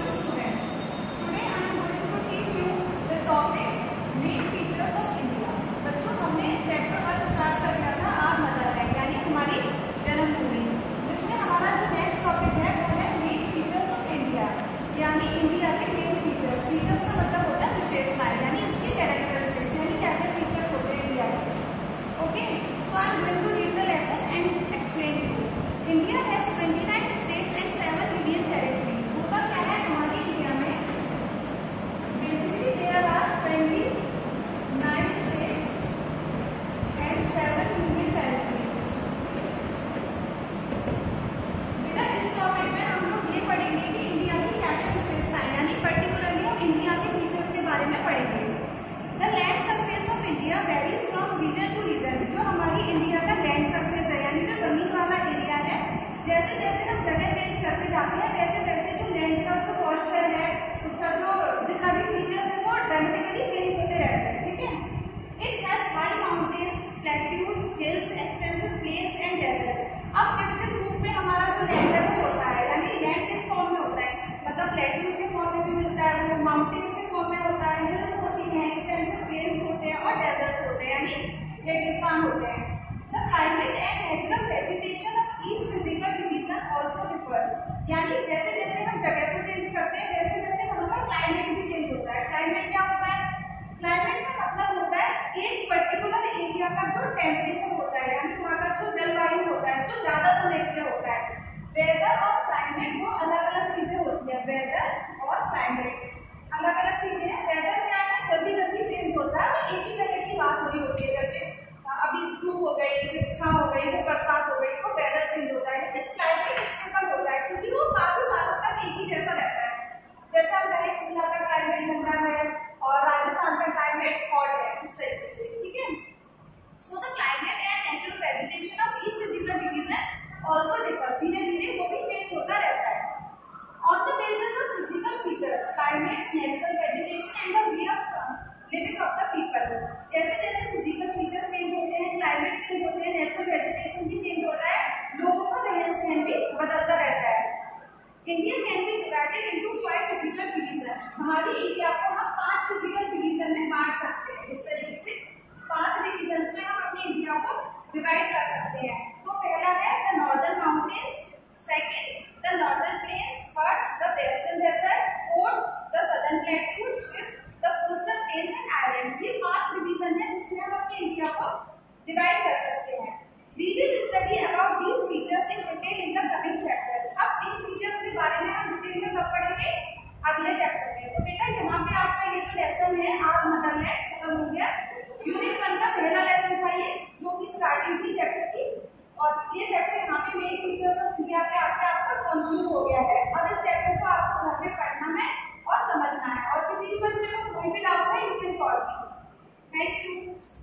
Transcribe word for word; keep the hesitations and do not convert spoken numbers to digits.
students. Today I am going to teach you the topic main features of India. बच्चों हमने chapter one start कर लिया था are Motherland यानी हमारी जन्मभूमि, जिसमें हमारा जो नेक्स्ट टॉपिक है वो है मेन फीचर्स ऑफ इंडिया यानी इंडिया के मेन फीचर्स। फीचर्स का मतलब होता है विशेषताएं यानी इसकी कैरेक्टरिस्टिक्स यानी क्या क्या फीचर्स होते हैं इंडिया के। Okay, so I am going to read the lesson and explain to you. India has twenty nine states and seven union territories. होता क्या है हमारी इंडिया में, basically there are twenty nine states and seven union territories. बेटा इस topic में हम लोग ये पढ़ेंगे कि इंडिया की क्या क्या विशेषताएं यानी पर्टिकुलरली हम इंडिया के फीचर्स के बारे में पढ़ेंगे। The land surface of India varies from region to region. जो हमारी इंडिया का लैंड सरफेस है यानी जो जमीन वाला एरिया है, जैसे जैसे हम जगह चेंज करते जाते हैं वैसे वैसे जो लैंड का जो पॉस्चर है, उसका जो जितना भी फीचर्स है वो ड्रामेटिकली चेंज होते रहते हैं। ठीक है, it has high mountains, plateaus, hills, extensive plains and deserts. अब किस किस रूप में हमारा जो लैंड है वो होता है यानी लैंड किस फॉर्म में होता है, मतलब प्लेट्यूज के फॉर्म में भी मिलता है, वो माउंटेन्स के फॉर्म में होता है, हिल्स होती हैं, एक्सटेंसिव प्लेन्स होते हैं और डेजर्ट्स होते हैं यानी रेगिस्तान होते हैं। The climate and natural vegetation of each physical division also differs. यानी जैसे जैसे हम जगह को चेंज करते हैं वैसे वैसे हमारा क्लाइमेट भी चेंज होता है। क्लाइमेट क्या होता है? क्लाइमेट का मतलब होता है एक पर्टिकुलर एरिया का जो टेम्परेचर होता है यानी वहाँ का जो जलवायु होता है जो ज्यादा समय के लिए होता है। वेदर और क्लाइमेट दो अलग अलग चीजें होती है। वेदर और क्लाइमेट अलग अलग चीजें हैं। वेदर क्या है, जल्दी जल्दी चेंज होता है और एक ही जगह की बात हो रही होती है, जैसे अभी धूप हो गई, फिर छांव हो गई, फिर बरसात हो गई, तो वेदर चेंज होता है। लेकिन क्लाइमेट स्टेबल होता है क्योंकि वो काफी सालों तक एक ही जैसा रहता है। जैसे हम कहें शिमला का क्लाइमेट ठंडा है और राजस्थान का क्लाइमेट हॉट है, इस तरीके से। ठीक है, so the climate and natural vegetation of each physical division also differs. धीरे धीरे वो भी चेंज होता रहता है। On the basis of physical features, climates, natural vegetation and the way of living of the people. जैसे जैसे फिजिकल फीचर्स चेंज होते हैं, क्लाइमेट चेंज होते हैं, नेचुरल वेजिटेशन भी चेंज होता है, लोगों का रहन सहन भी बदलता रहता है। India can be divided into five physical division. हमारी इंडिया को हम पांच फिजिकल डिवीजन में बांट सकते हैं। इस तरीके से पांच डिवीजन में हम अपनी इंडिया को डिवाइड कर सकते हैं। तो पहला है the northern mountains, second the northern plains, third the western desert, fourth the southern plateaus, fifth the coastal plains and islands. ये पांच डिवीजन है जिसमें हम अपनी इंडिया को डिवाइड कर सकते हैं। We will study about these features in detail in the coming chapters. अब इन फीचर्स के बारे में हम डिटेल में कब पढ़ेंगे? अगले चैप्टर में। तो बेटा यहाँ पे आपका ये जो लेसन है आर मदरलैंड खत्म हो गया। यूनिट वन का पहला लेसन था ये, जो कि स्टार्टिंग थी चैप्टर की, और ये चैप्टर यहाँ पे मेन फीचर्स ऑफ इंडिया पे आके आपका कंक्लूड हो गया है। और इस चैप्टर को आपको घर में पढ़ना है और समझना है। और किसी भी बच्चे को कोई भी डाउट है you can call me. Thank you.